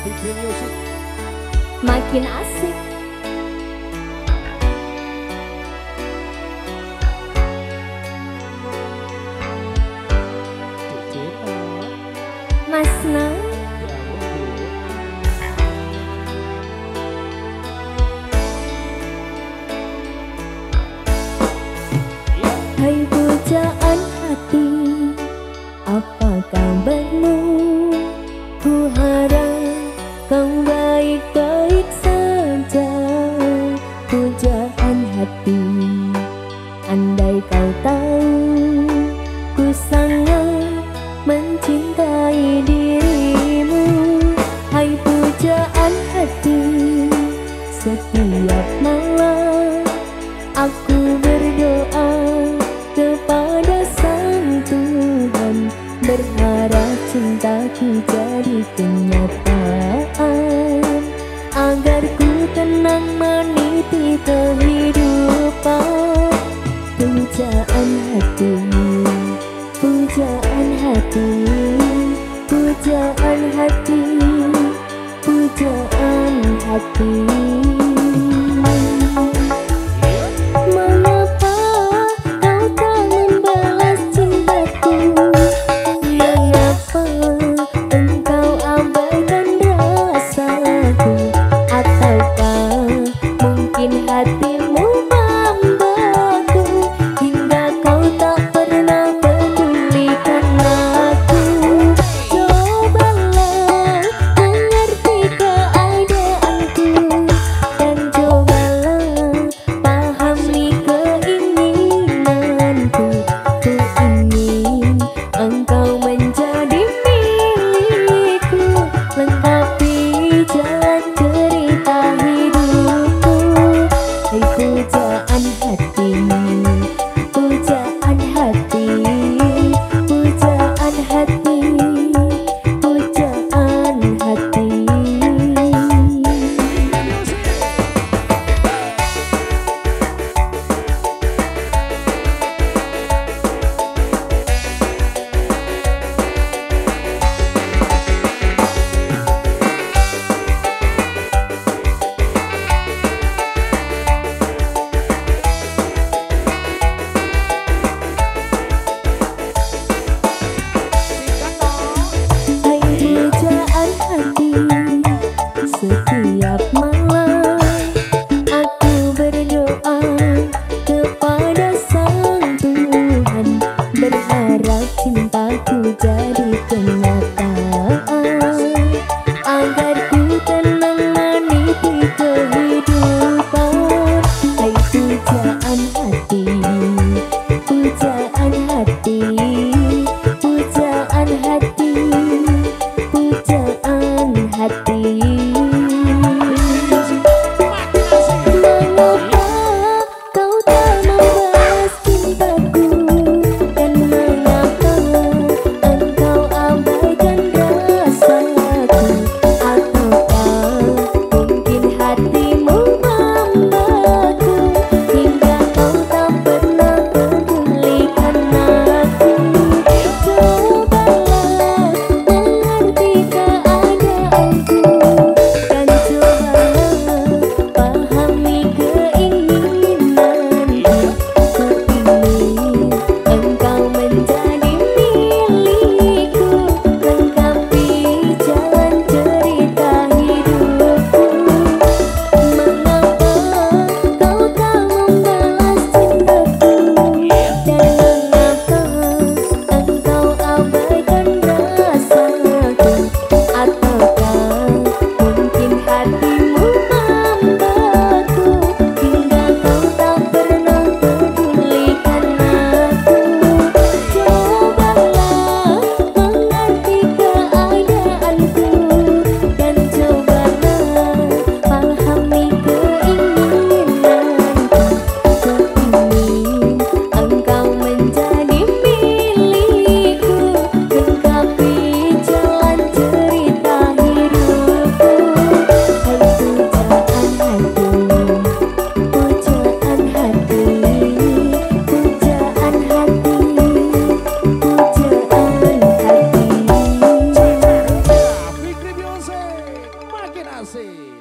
Makin asik. Masna hai pujaan hati, apa kabarmu? Ku harap kau baik-baik saja. Pujaan hati, andai kau tahu ku sangat mencintai dirimu. Hai pujaan hati, setiap malam aku berdoa kepada Sang Tuhan, berharap cintaku jadi kenyataan, agar ku tenang meniti kehidupan. Pujaan hati, pujaan hati, pujaan hati, pujaan hati. Mengapa kau tak membalas cintaku? Mengapa engkau abaikan rasaku? Ataukah mungkin hatimu membeku hingga kau tak pernah pedulikan aku? Cobalah mengerti keadaanku, dan cobalah pahami keinginanku. Ku ingin engkau menjadi milikku, lengkapi jalan cerita hidupku. Hai pujaan hati, pujaan hati, pujaan hati, pujaan hati. Hai pujaan hati, setiap malam aku berdoa kepada Sang Tuhan, berharap cintaku jadi kenyataan, agar ku tenang meniti kehidupan. Hai pujaan hati, pujaan hati, pujaan hati, pujaan hati. Mengapa kau tak membalas cintaku? Dan mengapa engkau abaikan rasaku? Ataukah mungkin hatimu membeku hingga kau tak pernah pedulikan aku? Cobalah kasih.